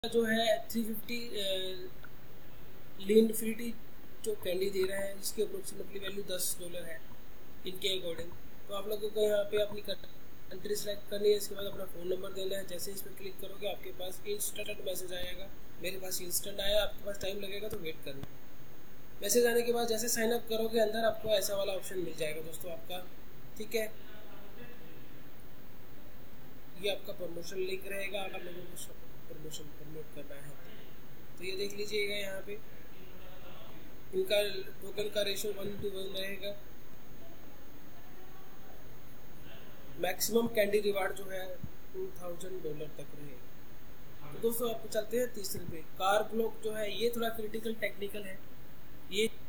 जो है 350 लीन इन्फिनिटी जो कैंडी दे रहा है, इसकी अप्रोक्सीमेटली वैल्यू $10 है इनके अकॉर्डिंग। तो आप लोगों को यहाँ पे अपनी कंट्री सेलेक्ट करनी है, इसके बाद अपना फ़ोन नंबर देना है। जैसे इस पर क्लिक करोगे आपके पास इंस्टेंट मैसेज आएगा। मेरे पास इंस्टेंट आया, आपके पास टाइम लगेगा तो वेट करना। मैसेज आने के बाद जैसे साइन अप करोगे अंदर आपको ऐसा वाला ऑप्शन मिल जाएगा दोस्तों आपका, ठीक है। ये आपका प्रमोशन लिंक रहेगा, आप लोगों को प्रमोशन प्रमोट करना है तो ये देख लीजिएगा। यहाँ पे इनका टोकन का रेशो 1:1 रहेगा। मैक्सिमम कैंडी रिवार्ड जो है $2000 तक रहेगा। तो दोस्तों आप चलते हैं तीसरे पे। कार ब्लॉक जो है ये थोड़ा क्रिटिकल टेक्निकल है। ये